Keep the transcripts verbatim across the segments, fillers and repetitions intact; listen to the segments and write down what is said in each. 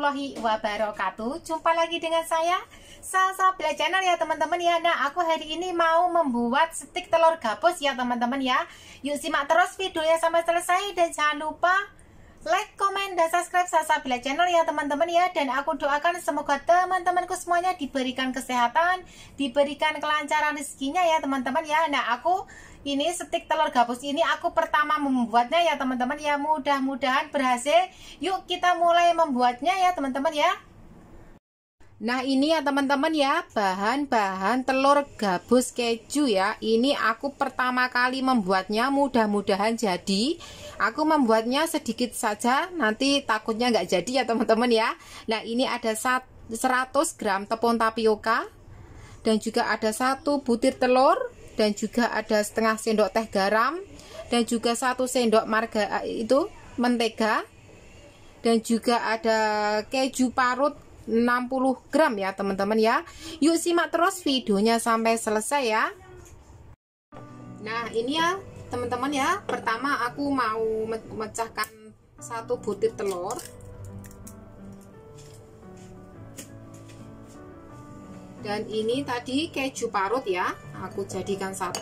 warahmatullahi wabarakatuh. Jumpa lagi dengan saya Salsa Bila Channel ya teman-teman ya. Nah, aku hari ini mau membuat stik telur gabus ya teman-teman ya. Yuk simak terus videonya sampai selesai dan jangan lupa like, komen, dan subscribe Salsa Bila Channel ya teman-teman ya. Dan aku doakan semoga teman-temanku semuanya diberikan kesehatan, diberikan kelancaran rezekinya ya teman-teman ya. Nah, aku ini stik telur gabus ini aku pertama membuatnya ya teman-teman ya. Mudah-mudahan berhasil. Yuk kita mulai membuatnya ya teman-teman ya. Nah ini ya teman-teman ya, bahan-bahan telur gabus keju ya. Ini aku pertama kali membuatnya, mudah-mudahan jadi. Aku membuatnya sedikit saja, nanti takutnya nggak jadi ya teman-teman ya. Nah ini ada seratus gram tepung tapioka, dan juga ada satu butir telur, dan juga ada setengah sendok teh garam, dan juga satu sendok marga itu mentega, dan juga ada keju parut enam puluh gram ya teman-teman ya. Yuk simak terus videonya sampai selesai ya. Nah ini ya teman-teman ya, pertama aku mau memecahkan satu butir telur. Dan ini tadi keju parut ya, aku jadikan satu.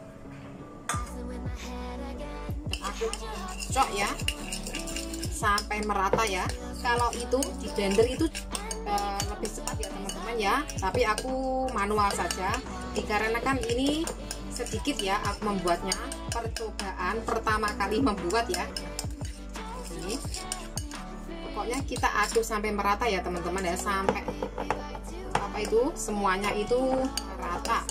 Dan aku cocok ya sampai merata ya. Kalau itu di blender itu e, lebih cepat ya teman-teman ya, tapi aku manual saja dikarenakan ini sedikit ya aku membuatnya, percobaan pertama kali membuat ya. Ini pokoknya kita aduk sampai merata ya teman-teman ya, sampai apa itu semuanya itu rata.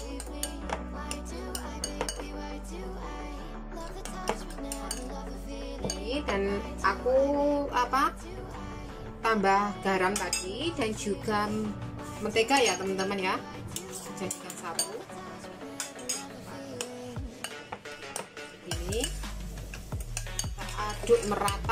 Ini dan aku apa tambah garam tadi dan juga mentega ya teman-teman ya, jadikan satu. Ini kita aduk merata.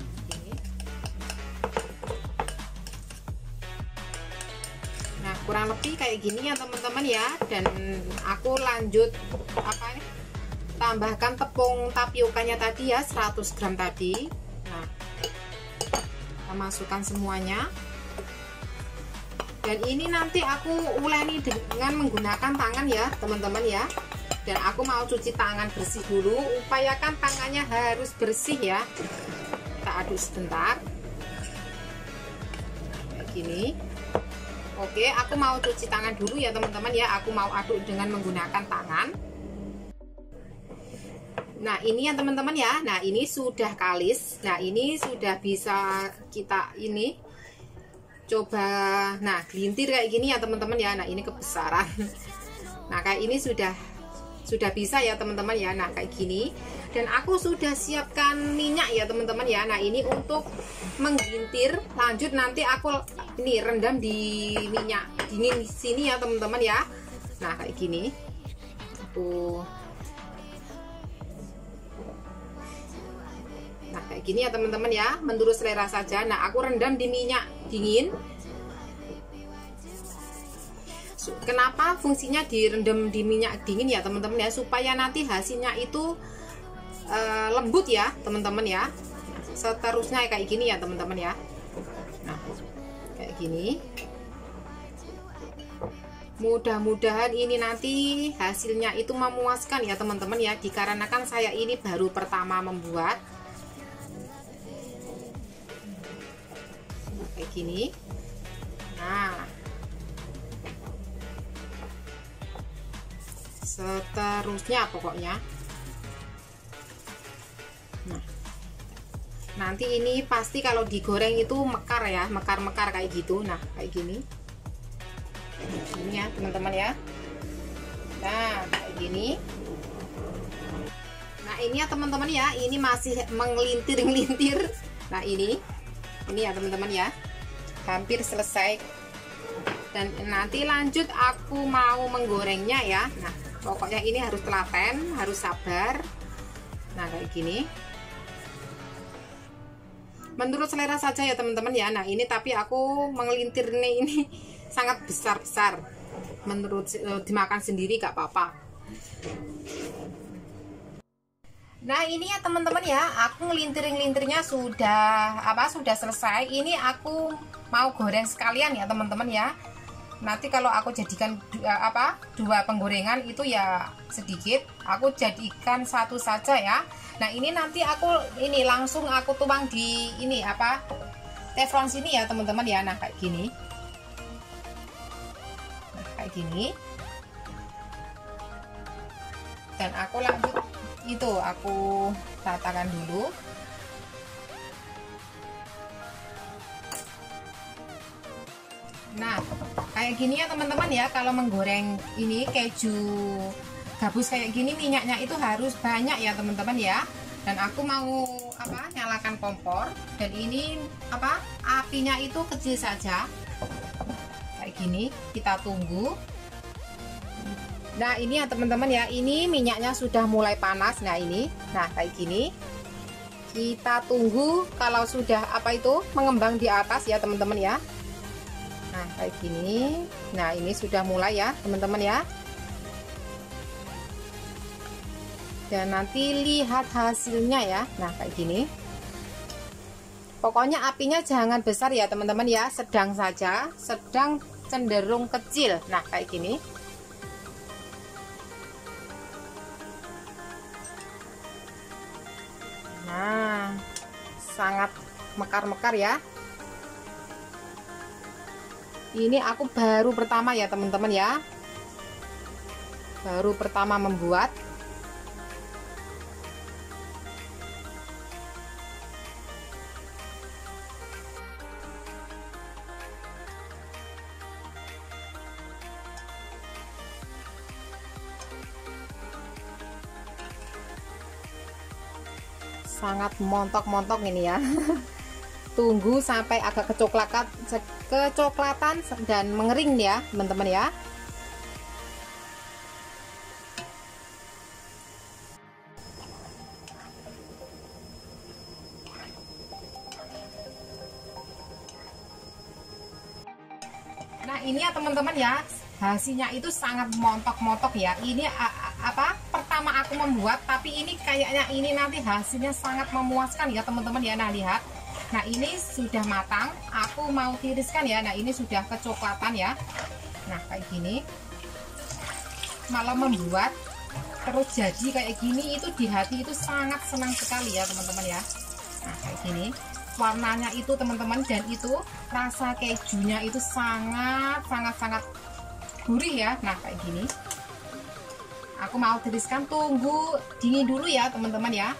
Kurang lebih kayak gini ya teman-teman ya. Dan aku lanjut apa ini, tambahkan tepung tapiokanya tadi ya, seratus gram tadi. Nah kita masukkan semuanya, dan ini nanti aku uleni dengan menggunakan tangan ya teman-teman ya. Dan aku mau cuci tangan bersih dulu, upayakan tangannya harus bersih ya. Kita aduk sebentar kayak gini. Oke, aku mau cuci tangan dulu ya teman-teman ya. Aku mau aduk dengan menggunakan tangan. Nah ini ya teman-teman ya. Nah ini sudah kalis. Nah ini sudah bisa kita ini coba. Nah gelintir kayak gini ya teman-teman ya. Nah ini kebesaran. Nah kayak ini sudah sudah bisa ya teman-teman ya. Nah kayak gini. Dan aku sudah siapkan minyak ya teman-teman ya. Nah ini untuk menggintir. Lanjut nanti aku ini rendam di minyak dingin sini ya teman-teman ya. Nah kayak gini. Tuh. Nah kayak gini ya teman-teman ya, menurut selera saja. Nah aku rendam di minyak dingin. Kenapa fungsinya direndam di minyak dingin ya teman-teman ya, supaya nanti hasilnya itu Uh, lembut ya teman-teman ya. Seterusnya kayak gini ya teman-teman ya. Nah kayak gini. Mudah-mudahan ini nanti hasilnya itu memuaskan ya teman-teman ya, dikarenakan saya ini baru pertama membuat. Kayak gini. Nah seterusnya pokoknya. Nah, nanti ini pasti kalau digoreng itu mekar ya, mekar-mekar kayak gitu. Nah, kayak gini. Ini ya, teman-teman ya. Nah, kayak gini. Nah, ini ya teman-teman ya, ini masih mengelintir-ngelintir. Nah, ini. Ini ya teman-teman ya. Hampir selesai. Dan nanti lanjut aku mau menggorengnya ya. Nah, pokoknya ini harus telaten, harus sabar. Nah, kayak gini. Menurut selera saja ya teman-teman ya. Nah ini tapi aku mengelintirnya ini sangat besar-besar. Menurut dimakan sendiri gak apa-apa. Nah ini ya teman-teman ya, aku ngelintir-ngelintirnya sudah apa sudah selesai. Ini aku mau goreng sekalian ya teman-teman ya. Nanti kalau aku jadikan dua, apa dua penggorengan itu ya sedikit, aku jadikan satu saja ya. Nah ini nanti aku ini langsung aku tuang di ini apa teflon sini ya teman-teman ya. Nah kayak gini, nah, kayak gini. Dan aku lanjut itu aku ratakan dulu. Nah kayak gini ya teman-teman ya. Kalau menggoreng ini keju gabus kayak gini, minyaknya itu harus banyak ya teman-teman ya. Dan aku mau apa nyalakan kompor, dan ini apa apinya itu kecil saja kayak gini. Kita tunggu. Nah ini ya teman-teman ya, ini minyaknya sudah mulai panas. Nah ini, nah kayak gini kita tunggu kalau sudah apa itu mengembang di atas ya teman-teman ya. Nah kayak gini. Nah ini sudah mulai ya teman-teman ya. Dan nanti lihat hasilnya ya. Nah kayak gini. Pokoknya apinya jangan besar ya teman-teman ya, sedang saja, sedang cenderung kecil. Nah kayak gini. Nah sangat mekar-mekar ya. Ini aku baru pertama ya teman-teman ya, baru pertama membuat. Sangat montok-montok ini ya. Tunggu sampai agak kecoklatan kecoklatan dan mengering ya teman-teman ya. Nah ini ya teman-teman ya, hasilnya itu sangat montok-montok ya. Ini apa pertama aku membuat, tapi ini kayaknya ini nanti hasilnya sangat memuaskan ya teman-teman ya. Nah lihat, nah ini sudah matang, aku mau tiriskan ya. Nah ini sudah kecoklatan ya. Nah kayak gini, malah membuat terus jadi kayak gini itu di hati itu sangat senang sekali ya teman-teman ya. Nah kayak gini warnanya itu teman-teman, dan itu rasa kejunya itu sangat sangat sangat gurih ya. Nah kayak gini aku mau tiriskan, tunggu dingin dulu ya teman-teman ya.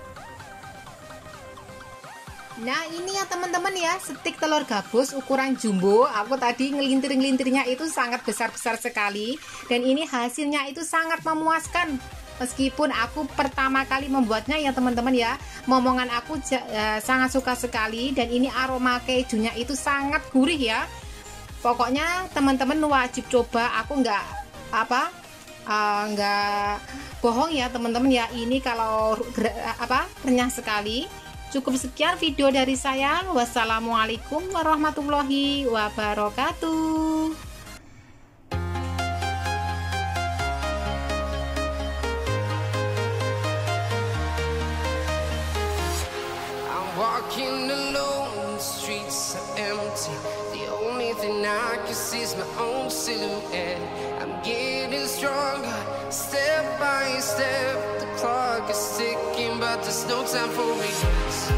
Nah ini ya teman-teman ya, stik telur gabus ukuran jumbo. Aku tadi ngelintir-ngelintirnya itu sangat besar-besar sekali, dan ini hasilnya itu sangat memuaskan. Meskipun aku pertama kali membuatnya ya teman-teman ya, momongan aku uh, sangat suka sekali, dan ini aroma kejunya itu sangat gurih ya. Pokoknya teman-teman wajib coba. Aku nggak apa uh, nggak bohong ya teman-teman ya, ini kalau apa renyah sekali. Cukup sekian video dari saya. Wassalamualaikum warahmatullahi wabarakatuh. Walking alone, the streets are empty. The only thing I can see is my own silhouette. I'm getting stronger, step by step. The clock is ticking, but there's no time for me.